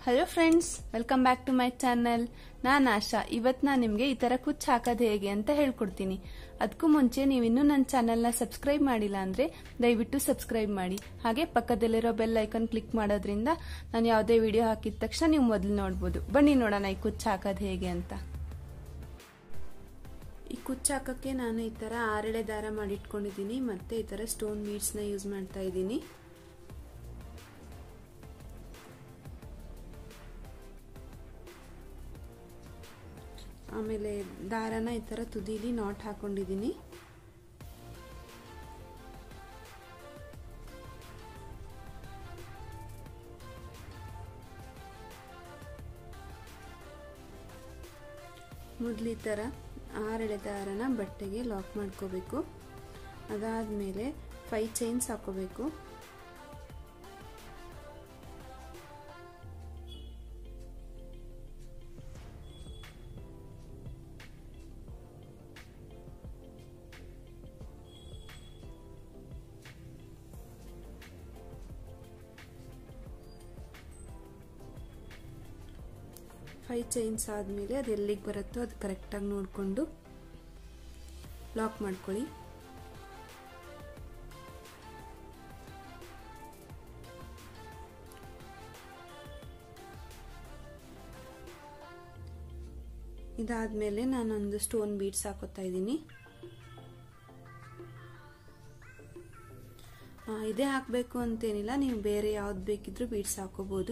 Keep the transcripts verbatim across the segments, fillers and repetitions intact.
Hello friends, welcome back to my channel. ನಾನು ಆಶಾ. ಇವತ್ತು ನಾನು ನಿಮಗೆ ಈ ತರ ಕುಚ್ಚು ಹಾಕೋದು ಹೇಗೆ ಅಂತ ಹೇಳ್ಕೊಡ್ತೀನಿ. ಅದಕ್ಕೂ ಮುಂಚೆ ನೀವು ಇನ್ನೂ ನನ್ನ ಚಾನೆಲ್ನ ಸಬ್ಸ್ಕ್ರೈಬ್ ಮಾಡಿಲ್ಲ ಅಂದ್ರೆ ದಯವಿಟ್ಟು ಸಬ್ಸ್ಕ್ರೈಬ್ ಮಾಡಿ. ಹಾಗೆ ಪಕ್ಕದಲ್ಲಿರೋ ಬೆಲ್ ಐಕಾನ್ ಕ್ಲಿಕ್ ಮಾಡೋದ್ರಿಂದ ನಾನು ಯಾವುದೇ ವಿಡಿಯೋ ಹಾಕಿದ ತಕ್ಷಣ ನೀವು ಮೊದಲು ನೋಡ್ಬೋದು. ಬನ್ನಿ ನೋಡೋಣ ಈ ಕುಚ್ಚು ಹಾಕೋದು ಹೇಗೆ ಅಂತ. ಈ ಕುಚ್ಚು ಹಾಕೋಕ್ಕೆ ನಾನು ಈ ತರ ಆರೆಳೆ ದಾರ ಮಾಡಿಟ್ಕೊಂಡಿದ್ದೀನಿ. ಮತ್ತೆ ಈ ತರ ಸ್ಟೋನ್ ಬೀಡ್ಸ್ನ ಯೂಸ್ ಮಾಡ್ತಾ ಇದ್ದೀನಿ. ಆಮೇಲೆ ದಾರನ ಈ ತರ ತುದಿಲಿ ನಾಟ್ ಹಾಕೊಂಡಿದ್ದೀನಿ. ಮೊದಲು ಈ ತರ ಆರೆಳೆ ದಾರನ ಬಟ್ಟೆಗೆ ಲಾಕ್ ಮಾಡ್ಕೋಬೇಕು. ಅದಾದ್ಮೇಲೆ ಫೈವ್ ಚೈನ್ಸ್ ಹಾಕೋಬೇಕು. ಫೈವ್ ಚೈನ್ಸ್ ಆದಮೇಲೆ ಅದು ಎಲ್ಲಿಗೆ ಬರುತ್ತೋ ಅದು ಕರೆಕ್ಟಾಗಿ ನೋಡಿಕೊಂಡು ಲಾಕ್ ಮಾಡ್ಕೊಳ್ಳಿ. ಇದಾದ್ಮೇಲೆ ನಾನೊಂದು ಸ್ಟೋನ್ ಬೀಡ್ಸ್ ಹಾಕೋತಾ ಇದ್ದೀನಿ. ಇದೇ ಹಾಕಬೇಕು ಅಂತೇನಿಲ್ಲ, ನೀವು ಬೇರೆ ಯಾವ್ದು ಬೇಕಿದ್ರೂ ಬೀಡ್ಸ್ ಹಾಕೋಬಹುದು.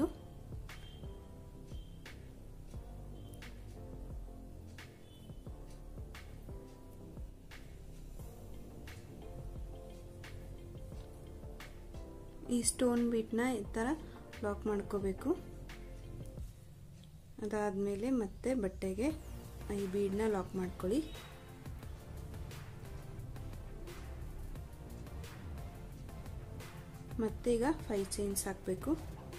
ಈ ಸ್ಟೋನ್ ಬೀಡ್ನ ಈ ತರ ಲಾಕ್ ಮಾಡ್ಕೋಬೇಕು. ಅದಾದ್ಮೇಲೆ ಮತ್ತೆ ಬಟ್ಟೆಗೆ ಈ ಬೀಡ್ನ ಲಾಕ್ ಮಾಡ್ಕೊಳ್ಳಿ. ಮತ್ತೆ ಈಗ ಫೈವ್ ಚೈನ್ಸ್ ಹಾಕಬೇಕು.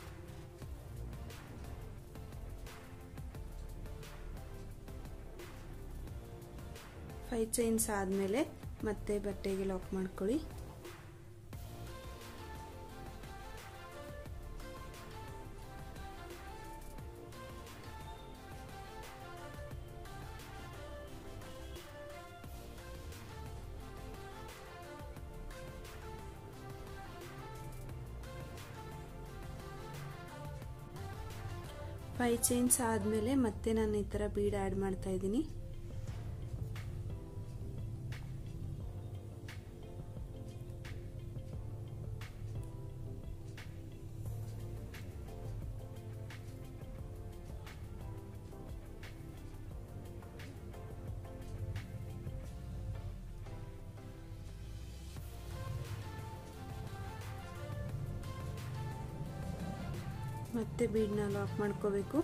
ಫೈವ್ ಚೈನ್ಸ್ ಆದ್ಮೇಲೆ ಮತ್ತೆ ಬಟ್ಟೆಗೆ ಲಾಕ್ ಮಾಡ್ಕೊಳ್ಳಿ. ಫೈವ್ ಚೈನ್ಸ್ ಆದ್ಮೇಲೆ ಮತ್ತೆ ನಾನು ಈ ತರ ಬೀಡ್ ಆಡ್ ಮಾಡ್ತಾ ಇದ್ದೀನಿ. ಮತ್ತೆ ಬೀಡ್ನ ಲಾಕ್ ಮಾಡ್ಕೋಬೇಕು.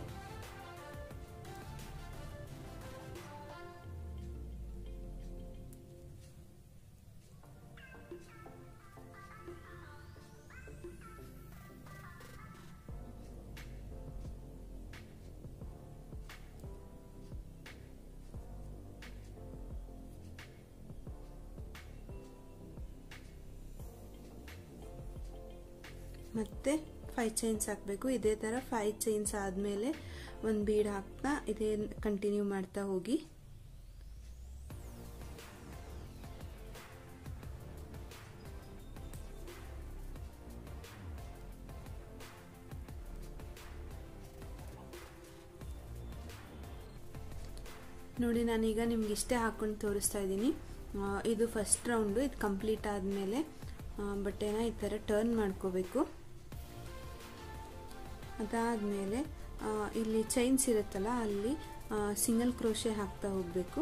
ಮತ್ತೆ ಫೈವ್ ಚೈನ್ಸ್ ಹಾಕಬೇಕು. ಇದೇ ತರ ಫೈವ್ ಚೈನ್ಸ್ ಆದ್ಮೇಲೆ ಒಂದು ಬೀಡ್ ಹಾಕ್ತಾ ಇದೇ ಕಂಟಿನ್ಯೂ ಮಾಡ್ತಾ ಹೋಗಿ. ನೋಡಿ, ನಾನೀಗ ನಿಮ್ಗೆ ಇಷ್ಟೇ ಹಾಕೊಂಡು ತೋರಿಸ್ತಾ ಇದ್ದೀನಿ. ಇದು ಫಸ್ಟ್ ರೌಂಡು. ಇದು ಕಂಪ್ಲೀಟ್ ಆದ್ಮೇಲೆ ಬಟ್ಟೆನ ಈ ತರ ಟರ್ನ್ ಮಾಡ್ಕೋಬೇಕು. ಅದಾದ್ಮೇಲೆ ಇಲ್ಲಿ ಚೈನ್ಸ್ ಇರುತ್ತಲ್ಲ, ಅಲ್ಲಿ ಸಿಂಗಲ್ ಕ್ರೋಶೆ ಹಾಕ್ತಾ ಹೋಗ್ಬೇಕು.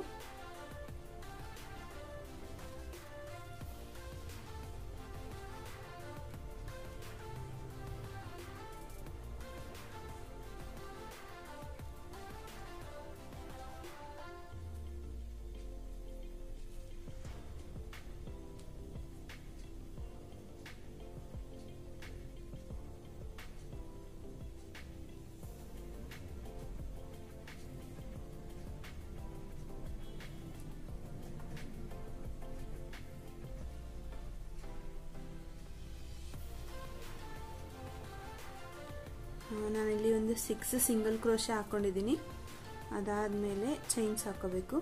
ನಾನಿಲ್ಲಿ ಒಂದು ಸಿಕ್ಸ್ ಸಿಂಗಲ್ ಕ್ರೋಶೆ ಹಾಕೊಂಡಿದ್ದೀನಿ. ಅದಾದಮೇಲೆ ಚೈನ್ಸ್ ಹಾಕೋಬೇಕು.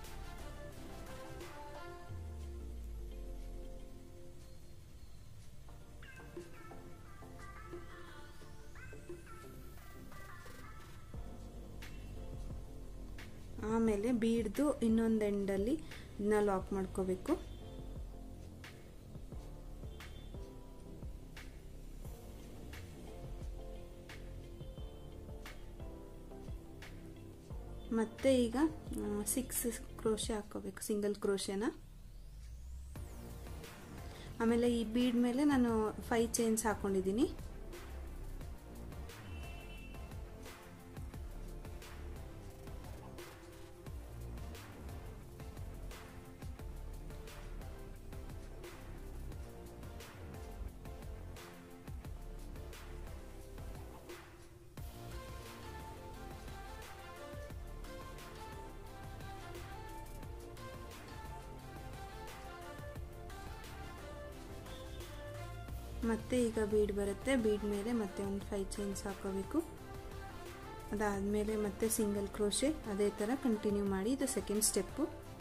ಆಮೇಲೆ ಬೀಡ್ದು ಇನ್ನೊಂದು ಎಂಡಲ್ಲಿ ಇದನ್ನ ಲಾಕ್ ಮಾಡ್ಕೋಬೇಕು. ಮತ್ತೆ ಈಗ ಸಿಕ್ಸ್ ಕ್ರೋಶೆ ಹಾಕೋಬೇಕು, ಸಿಂಗಲ್ ಕ್ರೋಶೆನ. ಆಮೇಲೆ ಈ ಬೀಡ್ ಮೇಲೆ ನಾನು ಫೈವ್ ಚೈನ್ಸ್ ಹಾಕೊಂಡಿದ್ದೀನಿ. ಮತ್ತೆ ಈಗ ಬೀಡ್ ಬರುತ್ತೆ, ಬೀಡ್ ಮೇಲೆ ಮತ್ತೆ ಒಂದು ಫೈವ್ ಚೈನ್ಸ್ ಹಾಕೋಬೇಕು. ಅದಾದಮೇಲೆ ಮತ್ತೆ ಸಿಂಗಲ್ ಕ್ರೋಶೆ, ಅದೇ ಥರ ಕಂಟಿನ್ಯೂ ಮಾಡಿ. ಇದು second step.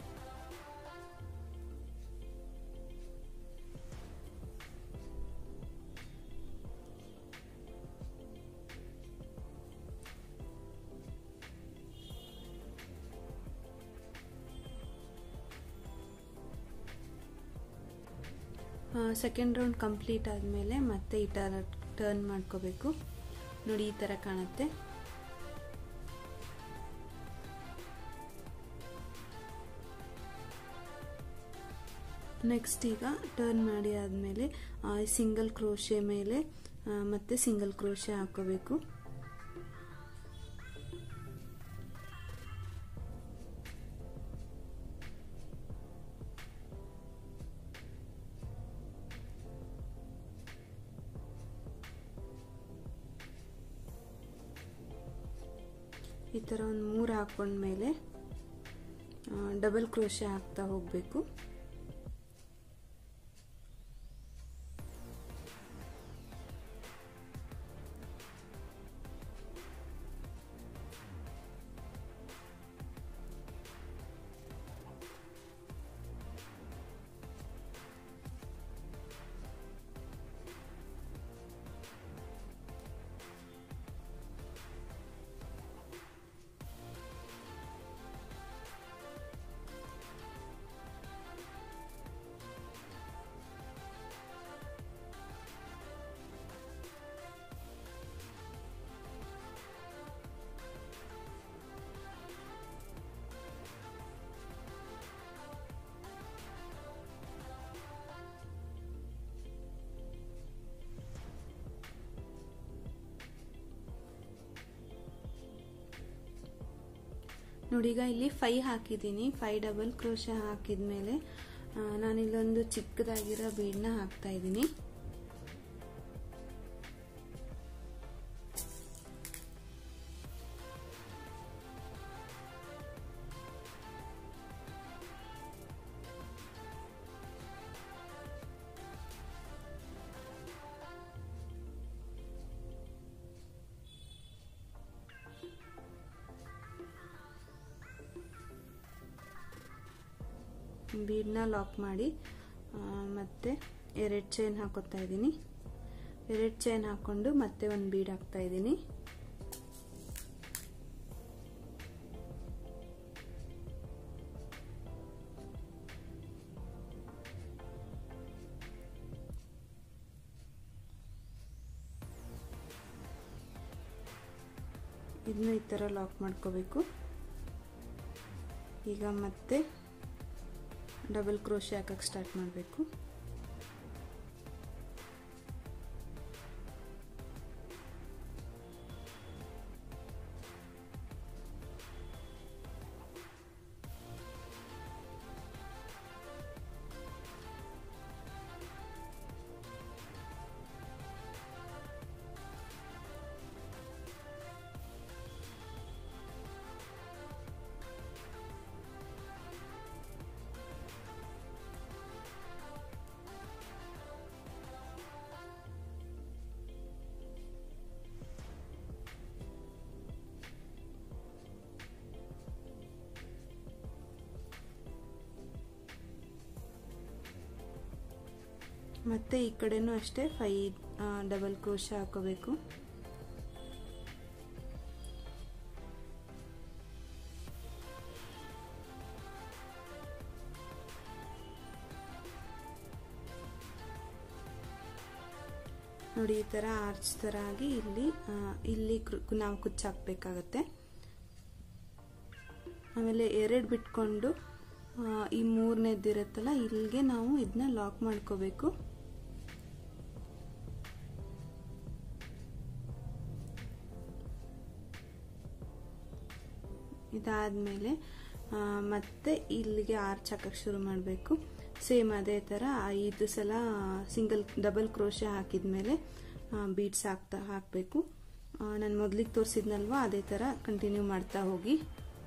Second round complete ಆದಮೇಲೆ ಮತ್ತೆ ಈ ಥರ ಟರ್ನ್ ಮಾಡ್ಕೋಬೇಕು. ನೋಡಿ ಈ ಥರ ಕಾಣುತ್ತೆ. ನೆಕ್ಸ್ಟ್ ಈಗ ಟರ್ನ್ ಮಾಡಿ ಆದಮೇಲೆ ಸಿಂಗಲ್ ಕ್ರೋಶೆ ಮೇಲೆ ಮತ್ತೆ ಸಿಂಗಲ್ ಕ್ರೋಶೆ ಹಾಕೋಬೇಕು. ಈ ಥರ ಒಂದು ಮೂರು ಹಾಕೊಂಡ್ಮೇಲೆ ಡಬಲ್ ಕ್ರೋಶೆ ಹಾಕ್ತಾ ಹೋಗಬೇಕು. ನೋಡಿ ಈಗ ಇಲ್ಲಿ ಫೈ ಹಾಕಿದ್ದೀನಿ. ಫೈ ಡಬಲ್ ಕ್ರೋಶೆ ಹಾಕಿದ್ಮೇಲೆ ನಾನಿಲ್ಲೊಂದು ಚಿಕ್ಕದಾಗಿರೋ ಬೀಡ್ನ ಹಾಕ್ತಾ ಇದ್ದೀನಿ. ಬೀಡ್ನ ಲಾಕ್ ಮಾಡಿ ಮತ್ತೆ ಎರಡು ಚೈನ್ ಹಾಕೋತಾ ಇದ್ದೀನಿ. ಎರಡು ಚೈನ್ ಹಾಕೊಂಡು ಮತ್ತೆ ಒಂದು ಬೀಡ್ ಹಾಕ್ತಾ ಇದ್ದೀನಿ. ಇದನ್ನ ಈ ಥರ ಲಾಕ್ ಮಾಡ್ಕೋಬೇಕು. ಈಗ ಮತ್ತೆ ಡಬಲ್ ಕ್ರೋಶೆ ಹಾಕಕ್ಕೆ ಸ್ಟಾರ್ಟ್ ಮಾಡಬೇಕು. ಮತ್ತೆ ಈ ಕಡೆನೂ ಅಷ್ಟೇ ಫೈ ಡಬಲ್ ಕ್ರೋಶೆ ಹಾಕೋಬೇಕು. ನೋಡಿ ಈ ತರ ಆರ್ಚ್ ತರ ಆಗಿ ಇಲ್ಲಿ ಇಲ್ಲಿ ನಾವು ಕುಚ್ಚು ಹಾಕಬೇಕಾಗತ್ತೆ. ಆಮೇಲೆ ಎರಡು ಬಿಟ್ಕೊಂಡು ಈ ಮೂರನೇದಿರುತ್ತಲ್ಲ ಇಲ್ಲಿಗೆ ನಾವು ಇದನ್ನ ಲಾಕ್ ಮಾಡ್ಕೋಬೇಕು. ಇದಾದ್ಮೇಲೆ ಮತ್ತೆ ಇಲ್ಲಿಗೆ ಆರ್ಚ್ ಹಾಕಕ್ಕೆ ಶುರು ಮಾಡಬೇಕು. ಸೇಮ್ ಅದೇ ತರ ಐದು ಸಲ ಸಿಂಗಲ್ ಡಬಲ್ ಕ್ರೋಶೆ ಹಾಕಿದ್ಮೇಲೆ ಬೀಡ್ಸ್ ಹಾಕ್ತಾ ಹಾಕಬೇಕು. ನಾನು ಮೊದಲಿಗೆ ತೋರಿಸಿದ್ನಲ್ವಾ ಅದೇ ತರ ಕಂಟಿನ್ಯೂ ಮಾಡ್ತಾ ಹೋಗಿ.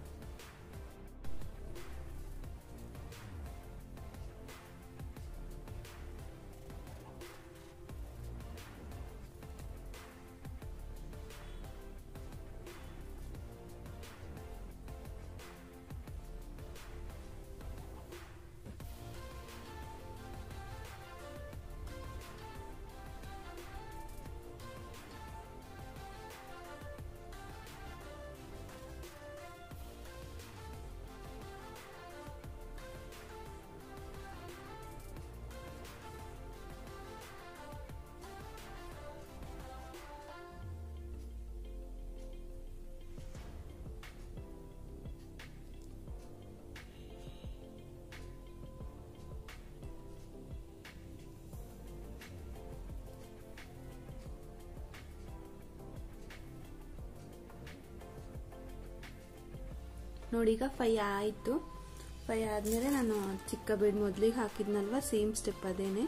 ನೋಡಿ ಈಗ ಫೈ ಆಯಿತು. ಫೈ ಆದ್ಮೇಲೆ ನಾನು ಚಿಕ್ಕ ಬೀಡ್ ಮೊದಲಿಗೆ ಹಾಕಿದ್ನಲ್ವಾ ಸೇಮ್ ಸ್ಟೆಪ್ ಅದೇನೆ.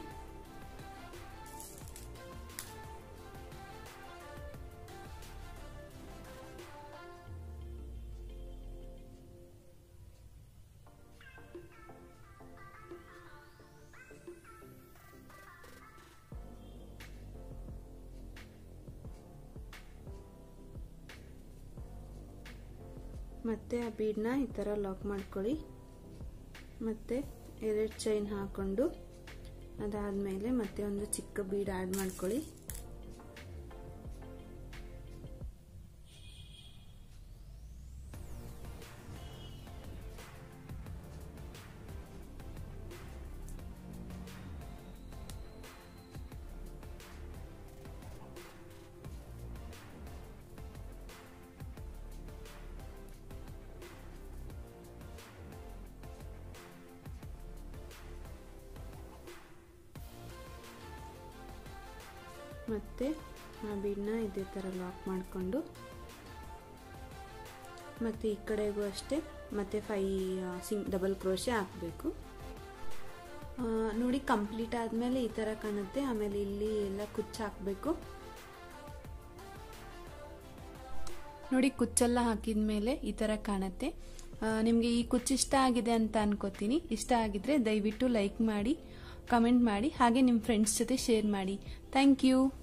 ಮತ್ತೆ ಆ ಬೀಡ್ನ ಈ ತರ ಲಾಕ್ ಮಾಡ್ಕೊಳ್ಳಿ. ಮತ್ತೆ ಎರಡು ಚೈನ್ ಹಾಕೊಂಡು ಅದಾದ್ಮೇಲೆ ಮತ್ತೆ ಒಂದು ಚಿಕ್ಕ ಬೀಡ್ ಆಡ್ ಮಾಡ್ಕೊಳ್ಳಿ. ಮತ್ತೆ ಆ ಬೀಡ್ನ ಇದೇ ತರ ಲಾಕ್ ಮಾಡಿಕೊಂಡು ಮತ್ತೆ ಈ ಕಡೆಗೂ ಅಷ್ಟೇ ಮತ್ತೆ ಫೈ ಸಿಂಗ್ ಡಬಲ್ ಕ್ರೋಶೆ ಹಾಕಬೇಕು. ನೋಡಿ ಕಂಪ್ಲೀಟ್ ಆದ್ಮೇಲೆ ಈ ತರ ಕಾಣುತ್ತೆ. ಆಮೇಲೆ ಇಲ್ಲಿ ಎಲ್ಲ ಕುಚ್ಚು ಹಾಕಬೇಕು. ನೋಡಿ ಕುಚ್ಚೆಲ್ಲ ಹಾಕಿದ್ಮೇಲೆ ಈ ತರ ಕಾಣುತ್ತೆ. ನಿಮಗೆ ಈ ಕುಚ್ಚು ಇಷ್ಟ ಆಗಿದೆ ಅಂತ ಅನ್ಕೋತೀನಿ. ಇಷ್ಟ ಆಗಿದ್ರೆ ದಯವಿಟ್ಟು ಲೈಕ್ ಮಾಡಿ, ಕಮೆಂಟ್ ಮಾಡಿ, ಹಾಗೆ ನಿಮ್ಮ ಫ್ರೆಂಡ್ಸ್ ಜೊತೆ ಶೇರ್ ಮಾಡಿ. Thank you.